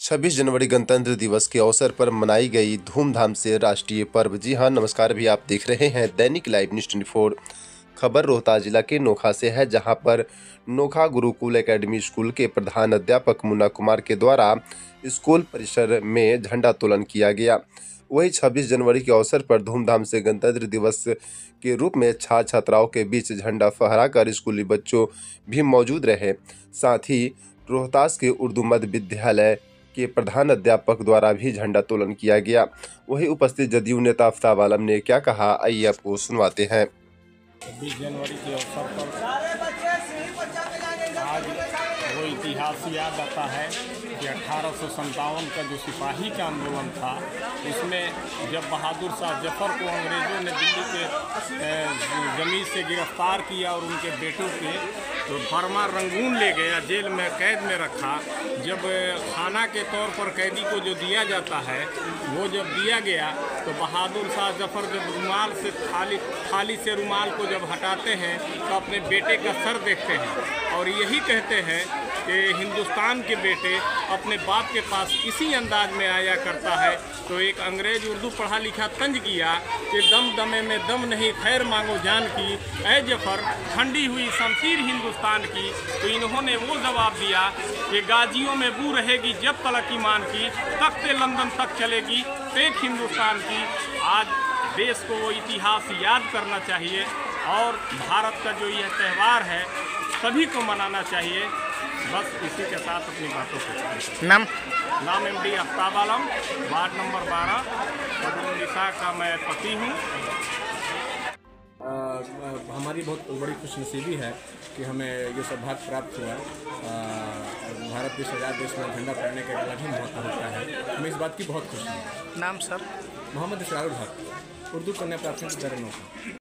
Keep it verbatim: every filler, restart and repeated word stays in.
छब्बीस जनवरी गणतंत्र दिवस के अवसर पर मनाई गई धूमधाम से राष्ट्रीय पर्व। जी हां, नमस्कार भी। आप देख रहे हैं दैनिक लाइव न्यूज चौबीस। खबर रोहतास जिला के नोखा से है, जहां पर नोखा गुरुकुल एकेडमी स्कूल के प्रधान अध्यापक मुन्ना कुमार के द्वारा स्कूल परिसर में झंडोत्तोलन किया गया। वहीं छब्बीस जनवरी के अवसर पर धूमधाम से गणतंत्र दिवस के रूप में छात्र छात्राओं के बीच झंडा फहराकर स्कूली बच्चों भी मौजूद रहे। साथ ही रोहतास के उर्दू मध्य विद्यालय के प्रधान अध्यापक द्वारा भी झंडोत्तोलन किया गया। वहीं उपस्थित जदयू नेता आफ्ताब आलम ने क्या कहा, आइए आपको सुनवाते हैं। छब्बीस जनवरी के अवसर पर आज वो इतिहास याद आता है कि अठारह सौ संतावन का जो सिपाही का आंदोलन था, उसमें जब बहादुर शाह जफर को अंग्रेज़ों ने दिल्ली के ज़मीन से गिरफ्तार किया और उनके बेटों के तो बर्मा रंगून ले गया, जेल में कैद में रखा। जब खाना के तौर पर कैदी को जो दिया जाता है, वो जब दिया गया तो बहादुर शाह जफर जब रुमाल से थाली थाली से रुमाल को जब हटाते हैं तो अपने बेटे का सर देखते हैं और यही कहते हैं कि हिंदुस्तान के बेटे अपने बाप के पास इसी अंदाज में आया करता है। तो एक अंग्रेज उर्दू पढ़ा लिखा तंज किया कि दम दमे में दम नहीं, खैर मांगो जान की, ऐ जफर ठंडी हुई शमशीर हिंदुस्तान की। तो इन्होंने वो जवाब दिया कि गाजियों में बू रहेगी जब तलक ईमान की, तख्ते लंदन तक चलेगी फेक हिंदुस्तान की। आज देश को वो इतिहास याद करना चाहिए और भारत का जो यह त्यौहार है सभी को मनाना चाहिए। बस इसी के साथ अपनी बातों को नाम नाम M D Aftab Alam, ward number बारह, बदरुन्निसा का मैं पति हूँ। हमारी बहुत बड़ी खुशनसीबी है कि हमें ये सौभाग्य प्राप्त हुआ। आ, भारत देश आज़ाद देश में झंडा फहराने का एक अलग ही महत्व होता है। हमें इस बात की बहुत खुशी है। नाम सर मोहम्मद इसरारुल हक, उर्दू कन्या प्राथमिक विद्यालय नोखा।